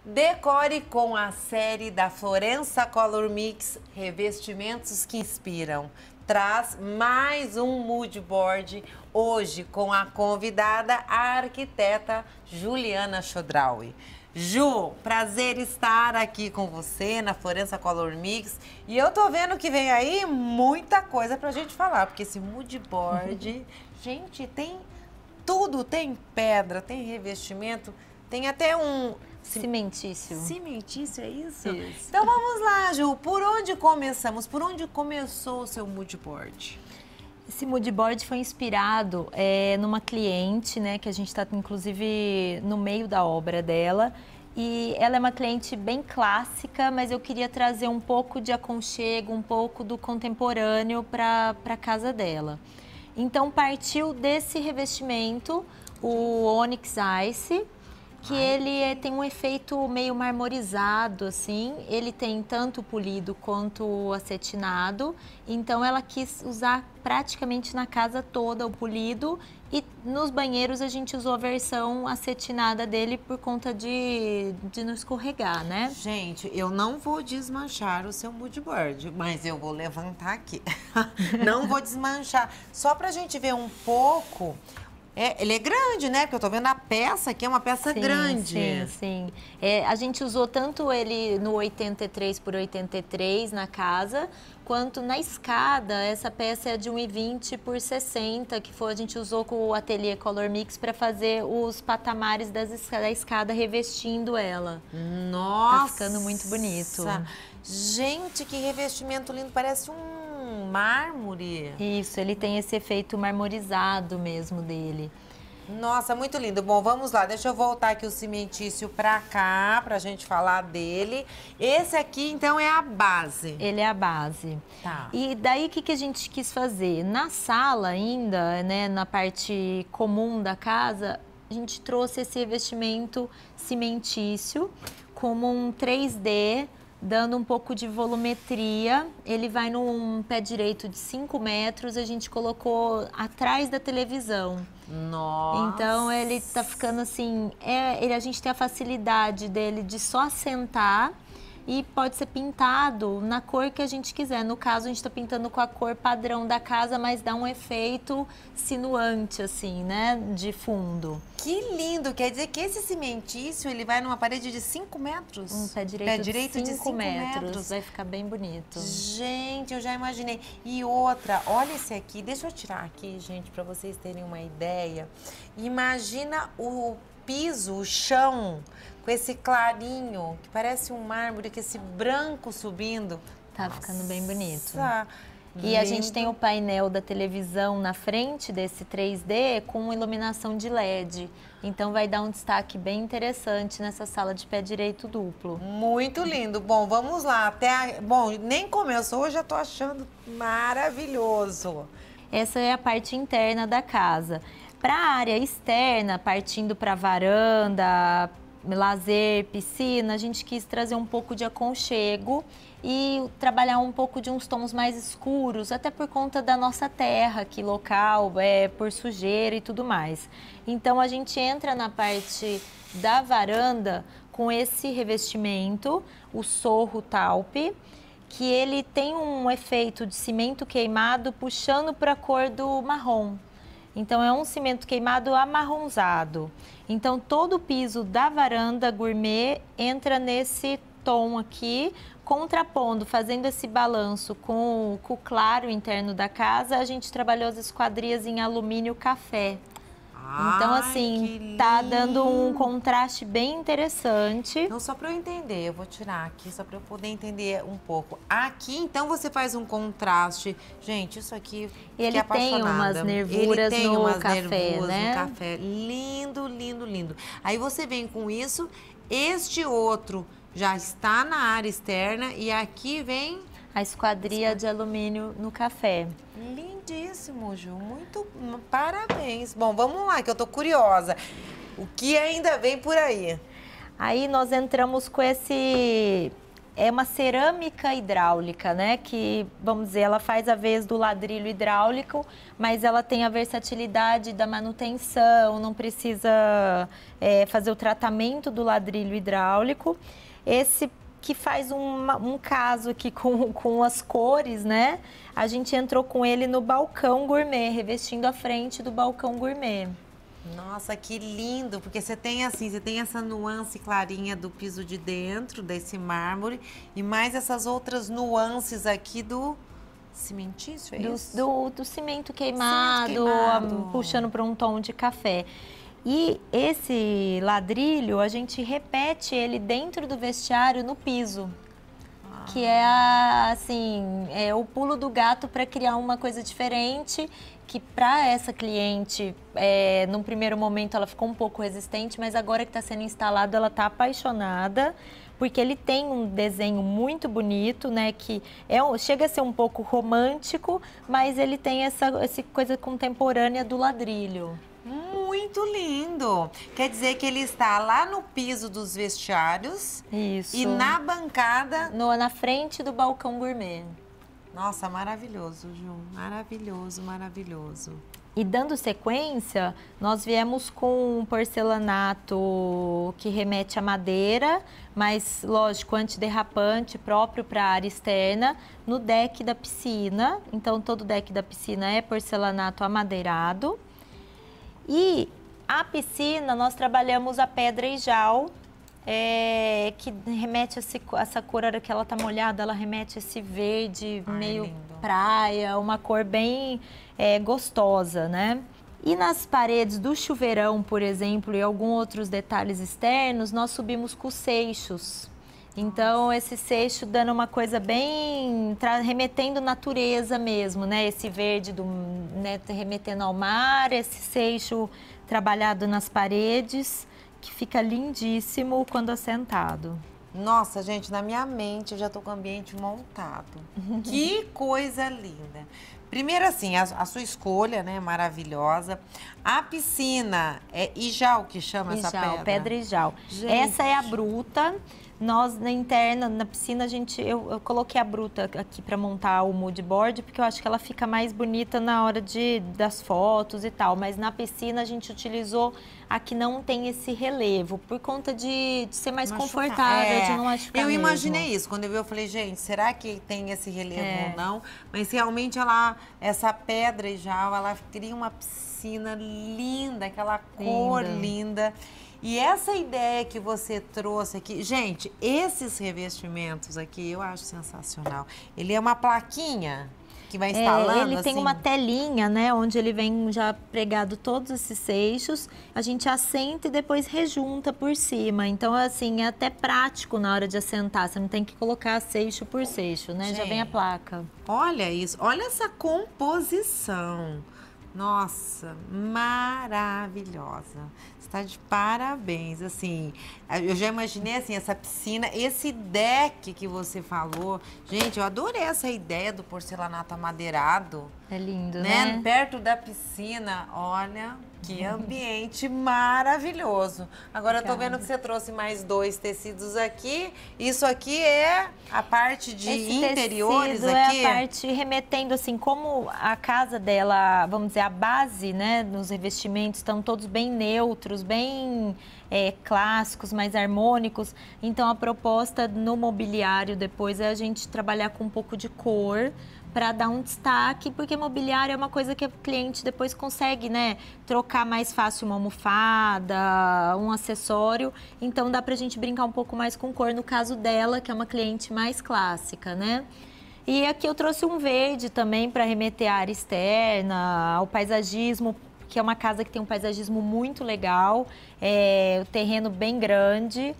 Decore com a série da Florença Color Mix, revestimentos que inspiram. Traz mais um mood board hoje com a convidada, a arquiteta Juliana Chodraui. Ju, prazer estar aqui com você na Florença Color Mix. E eu tô vendo que vem aí muita coisa pra gente falar, porque esse mood board, gente, tem tudo, tem pedra, tem revestimento, tem até um... Cimentício. Cimentício, é isso? Isso. Então vamos lá, Ju, por onde começamos? Por onde começou o seu mood board? Esse mood board foi inspirado numa cliente, né, que a gente está inclusive no meio da obra dela. E ela é uma cliente bem clássica, mas eu queria trazer um pouco de aconchego, um pouco do contemporâneo para a casa dela. Então partiu desse revestimento, o Onyx Ice, que ele tem um efeito meio marmorizado, assim. Ele tem tanto polido quanto acetinado. Então, ela quis usar praticamente na casa toda o polido. E nos banheiros a gente usou a versão acetinada dele por conta de não escorregar, né? Gente, eu não vou desmanchar o seu mood board, mas eu vou levantar aqui. Não vou desmanchar. Só pra gente ver um pouco... ele é grande, né? Porque eu tô vendo a peça aqui, é uma peça grande. Sim, sim. A gente usou tanto ele no 83 por 83 na casa, quanto na escada. Essa peça é de 1,20 por 60, que a gente usou com o Ateliê Color Mix para fazer os patamares da escada, revestindo ela. Nossa! Tá ficando muito bonito. Gente, que revestimento lindo, parece um mármore. Isso, ele tem esse efeito marmorizado mesmo dele. Nossa, muito lindo. Bom, vamos lá, deixa eu voltar aqui o cimentício pra cá, pra gente falar dele. Esse aqui, então, é a base. Ele é a base. Tá. E daí, o que a gente quis fazer? Na sala ainda, né, na parte comum da casa, a gente trouxe esse revestimento cimentício como um 3D, dando um pouco de volumetria. Ele vai num pé direito de 5 metros, a gente colocou atrás da televisão. Nossa! Então ele tá ficando assim, a gente tem a facilidade dele de só assentar e pode ser pintado na cor que a gente quiser. No caso, a gente tá pintando com a cor padrão da casa, mas dá um efeito sinuante, assim, né, de fundo. Que lindo! Quer dizer que esse cimentício, ele vai numa parede de 5 metros? Um pé direito de 5 metros. Vai ficar bem bonito. Gente, eu já imaginei. E outra, olha esse aqui. Deixa eu tirar aqui, gente, para vocês terem uma ideia. Imagina o piso, o chão, com esse clarinho, que parece um mármore, com esse branco subindo. Tá ficando bem bonito. Lindo. E a gente tem o painel da televisão na frente desse 3D com iluminação de LED. Então vai dar um destaque bem interessante nessa sala de pé direito duplo. Muito lindo. Bom, vamos lá. Bom, nem começou, eu já tô achando maravilhoso. Essa é a parte interna da casa. Para a área externa, partindo para varanda, lazer, piscina, a gente quis trazer um pouco de aconchego e trabalhar um pouco de uns tons mais escuros, até por conta da nossa terra aqui local, por sujeira e tudo mais. Então a gente entra na parte da varanda com esse revestimento, o Sorro Taupe, que ele tem um efeito de cimento queimado puxando para a cor do marrom. Então é um cimento queimado amarronzado. Então todo o piso da varanda gourmet entra nesse tom aqui, contrapondo, fazendo esse balanço com o claro interno da casa. A gente trabalhou as esquadrias em alumínio café. Então, assim, tá dando um contraste bem interessante. Então, só para eu entender, eu vou tirar aqui, só para eu poder entender um pouco. Aqui, então, você faz um contraste. Gente, isso aqui, ele tem umas nervuras no café, né? No café. Lindo, lindo, lindo. Aí você vem com isso, este outro já está na área externa e aqui vem... a esquadria de alumínio no café. Lindíssimo, Ju. Muito parabéns. Bom, vamos lá, que eu tô curiosa. O que ainda vem por aí? Aí nós entramos com esse é uma cerâmica hidráulica, né? Que, vamos dizer, ela faz a vez do ladrilho hidráulico, mas ela tem a versatilidade da manutenção, não precisa fazer o tratamento do ladrilho hidráulico. Esse que faz um caso aqui com as cores, né? A gente entrou com ele no balcão gourmet, revestindo a frente do balcão gourmet. Nossa, que lindo, porque você tem assim, você tem essa nuance clarinha do piso de dentro, desse mármore, e mais essas outras nuances aqui do cimentício, é isso? Do cimento queimado, puxando para um tom de café. E esse ladrilho, a gente repete ele dentro do vestiário no piso. Que é, assim, o pulo do gato para criar uma coisa diferente, que para essa cliente, num primeiro momento ela ficou um pouco resistente, mas agora que está sendo instalado ela está apaixonada, porque ele tem um desenho muito bonito, né, que chega a ser um pouco romântico, mas ele tem essa coisa contemporânea do ladrilho. Muito lindo! Quer dizer que ele está lá no piso dos vestiários. Isso. E na bancada... Na frente do balcão gourmet. Nossa, maravilhoso, Ju. Maravilhoso, maravilhoso. E dando sequência, nós viemos com um porcelanato que remete à madeira, mas, lógico, antiderrapante, próprio para a área externa, no deck da piscina. Então, todo o deck da piscina é porcelanato amadeirado. E a piscina, nós trabalhamos a pedra ijal, que remete a essa cor, a hora que ela está molhada, ela remete a esse verde meio lindo. Praia, uma cor bem gostosa, né? E nas paredes do chuveirão, por exemplo, e alguns outros detalhes externos, nós subimos com seixos. Então, esse seixo dando uma coisa bem... remetendo natureza mesmo, né? Esse verde remetendo ao mar, esse seixo trabalhado nas paredes, que fica lindíssimo quando assentado. Nossa, gente, na minha mente eu já tô com o ambiente montado. Que coisa linda! Primeiro, assim, a sua escolha, né, maravilhosa. A piscina é ijal que chama essa pedra? Pedra ijal. Gente. Essa é a bruta. Nós, na interna, na piscina, eu coloquei a bruta aqui para montar o mood board, porque eu acho que ela fica mais bonita na hora das fotos e tal. Mas na piscina a gente utilizou a que não tem esse relevo, por conta de ser mais confortável, de não machucar Eu mesmo. imaginei isso. Quando eu vi, eu falei, gente, será que tem esse relevo ou não? Mas realmente essa pedra ijal, ela cria uma piscina linda, aquela cor linda. E essa ideia que você trouxe aqui, gente, esses revestimentos aqui eu acho sensacional. Ele é uma plaquinha que vai instalando, ele tem uma telinha, né, onde ele vem já pregado todos esses seixos, a gente assenta e depois rejunta por cima. Então, assim, é até prático na hora de assentar, você não tem que colocar seixo por seixo, né, já vem a placa. Olha isso, olha essa composição. Nossa, maravilhosa. Está de parabéns, assim. Eu já imaginei, assim, essa piscina, esse deck que você falou. Gente, eu adorei essa ideia do porcelanato amadeirado. É lindo, né? Perto da piscina, olha, que ambiente maravilhoso. Agora eu tô vendo que você trouxe mais 2 tecidos aqui. Isso aqui é a parte de interiores aqui? É a parte remetendo, assim, como a casa dela, vamos dizer, a base, né, nos revestimentos estão todos bem neutros, bem clássicos, mais harmônicos. Então, a proposta no mobiliário depois é a gente trabalhar com um pouco de cor, para dar um destaque, porque mobiliário é uma coisa que o cliente depois consegue, né, trocar mais fácil uma almofada, um acessório. Então, dá pra gente brincar um pouco mais com cor, no caso dela, que é uma cliente mais clássica, né? E aqui eu trouxe um verde também para remeter à área externa, ao paisagismo, que é uma casa que tem um paisagismo muito legal, o terreno bem grande.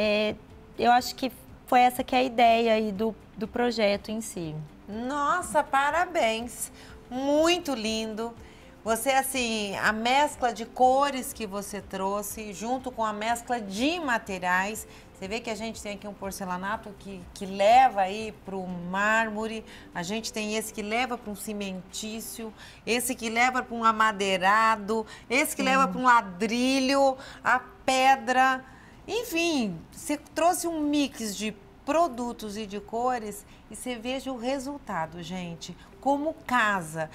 Eu acho que foi essa que é a ideia aí do projeto em si. Nossa, parabéns! Muito lindo. Você, assim, a mescla de cores que você trouxe, junto com a mescla de materiais. Você vê que a gente tem aqui um porcelanato que leva aí para o mármore, a gente tem esse que leva para um cimentício, esse que leva para um amadeirado, esse que leva para um ladrilho, a pedra. Enfim, você trouxe um mix de produtos e de cores e você veja o resultado, gente. Como casa.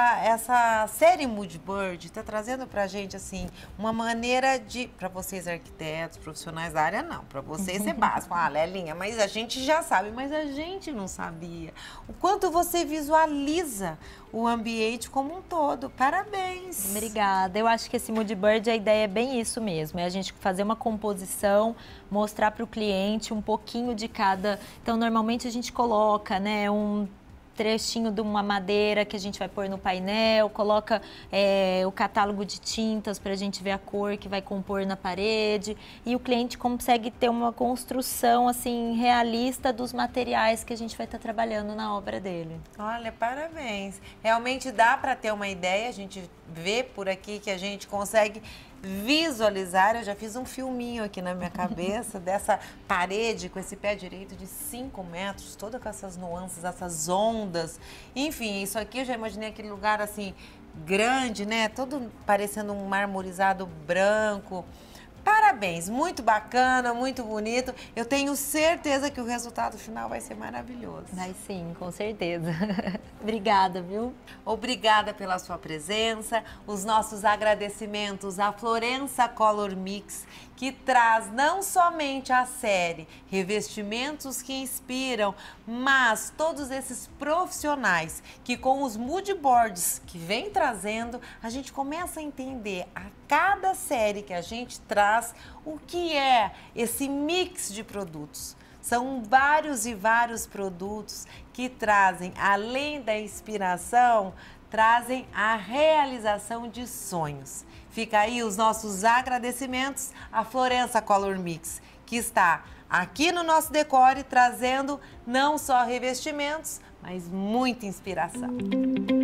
Essa série Moodbird está trazendo pra gente, assim, uma maneira de... Para vocês arquitetos, profissionais da área, não. Para vocês é básico. Ah, Lelinha, mas a gente já sabe, mas a gente não sabia. O quanto você visualiza o ambiente como um todo. Parabéns! Obrigada. Eu acho que esse Moodbird, a ideia é bem isso mesmo. É a gente fazer uma composição, mostrar para o cliente um pouquinho de cada... Então, normalmente a gente coloca, né, um trechinho de uma madeira que a gente vai pôr no painel, coloca o catálogo de tintas para a gente ver a cor que vai compor na parede, e o cliente consegue ter uma construção assim realista dos materiais que a gente vai estar trabalhando na obra dele. Olha, parabéns! Realmente dá para ter uma ideia, a gente vê por aqui que a gente consegue visualizar. Eu já fiz um filminho aqui na minha cabeça dessa parede com esse pé direito de 5 metros, toda com essas nuances, essas ondas. Enfim, isso aqui eu já imaginei aquele lugar assim, grande, né? Todo parecendo um marmorizado branco. Parabéns, muito bacana, muito bonito. Eu tenho certeza que o resultado final vai ser maravilhoso. Vai sim, com certeza. Obrigada, viu? Obrigada pela sua presença. Os nossos agradecimentos à Florença Color Mix, que traz não somente a série Revestimentos que Inspiram, mas todos esses profissionais que com os moodboards que vem trazendo, a gente começa a entender a cada série que a gente traz o que é esse mix de produtos. São vários e vários produtos que trazem, além da inspiração, trazem a realização de sonhos. Fica aí os nossos agradecimentos à Florença Color Mix, que está aqui no nosso decore trazendo não só revestimentos, mas muita inspiração.